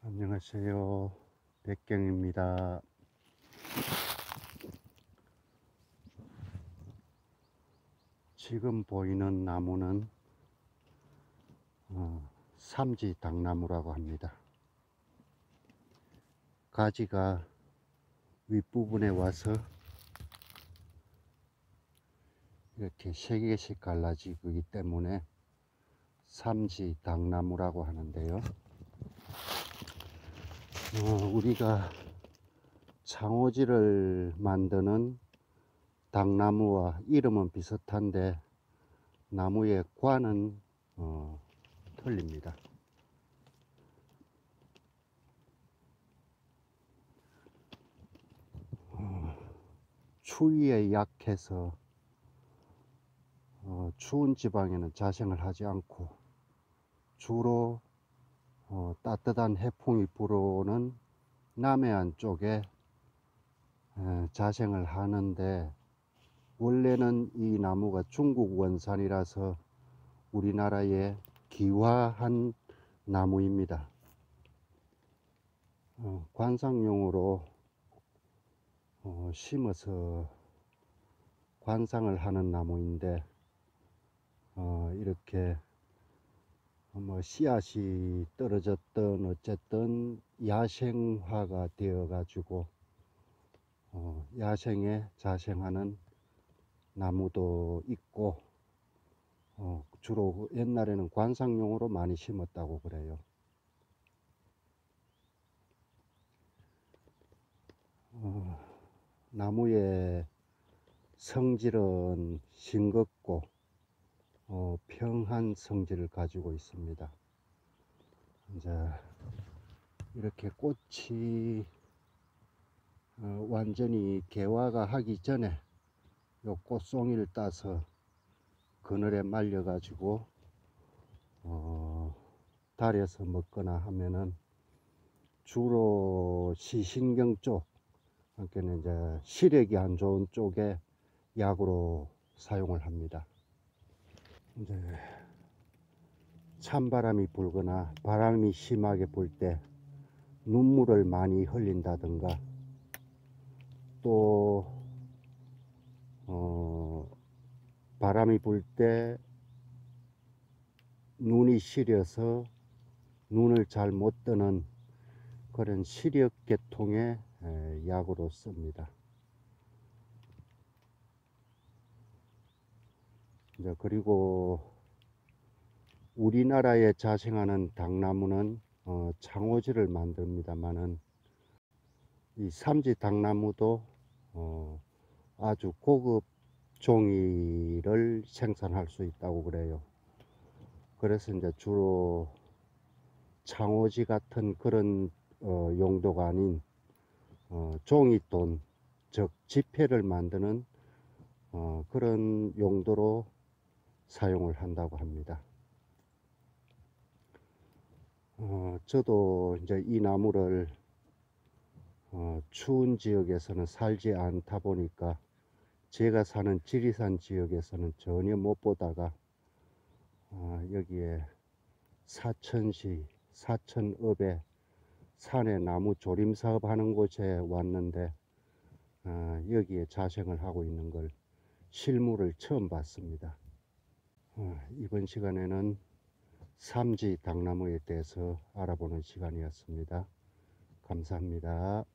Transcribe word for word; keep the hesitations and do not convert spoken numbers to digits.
안녕하세요. 백경입니다. 지금 보이는 나무는 어, 삼지 당나무라고 합니다. 가지가 윗부분에 와서 이렇게 세 개씩 갈라지기 때문에 삼지 당나무라고 하는데요. 어, 우리가 창호지를 만드는 당나무와 이름은 비슷한데 나무의 관은 어, 틀립니다. 어, 추위에 약해서 어, 추운 지방에는 자생을 하지 않고 주로 어, 따뜻한 해풍이 불어오는 남해안 쪽에 에, 자생을 하는데, 원래는 이 나무가 중국 원산이라서 우리나라에 기화한 나무입니다. 어, 관상용으로 어, 심어서 관상을 하는 나무인데 어, 이렇게 뭐 씨앗이 떨어졌던 어쨌든 야생화가 되어 가지고 어, 야생에 자생하는 나무도 있고 어, 주로 옛날에는 관상용으로 많이 심었다고 그래요. 어, 나무의 성질은 싱겁고 어, 평한 성질을 가지고 있습니다. 이제 이렇게 꽃이 어, 완전히 개화가 하기 전에 요 꽃송이를 따서 그늘에 말려 가지고 어, 달여서 먹거나 하면은 주로 시신경 쪽, 그러니까 이제 시력이 안 좋은 쪽에 약으로 사용을 합니다. 이제 찬바람이 불거나 바람이 심하게 불 때 눈물을 많이 흘린다든가 또 어, 바람이 불 때 눈이 시려서 눈을 잘 못 뜨는 그런 시력 계통의 약으로 씁니다. 이제 그리고 우리나라에 자생하는 당나무는 어, 창호지를 만듭니다만은 이 삼지 당나무도 어, 아주 고급 종이를 생산할 수 있다고 그래요. 그래서 이제 주로 창호지 같은 그런 어, 용도가 아닌 어, 종이돈, 즉 지폐를 만드는 어, 그런 용도로 사용을 한다고 합니다. 어, 저도 이제 이 나무를 어, 추운 지역에서는 살지 않다 보니까 제가 사는 지리산 지역에서는 전혀 못 보다가 어, 여기에 사천시 사천읍에 산에 나무 조림 사업 하는 곳에 왔는데 어, 여기에 자생을 하고 있는 걸 실물을 처음 봤습니다. 어, 이번 시간에는 삼지 당나무에 대해서 알아보는 시간이었습니다. 감사합니다.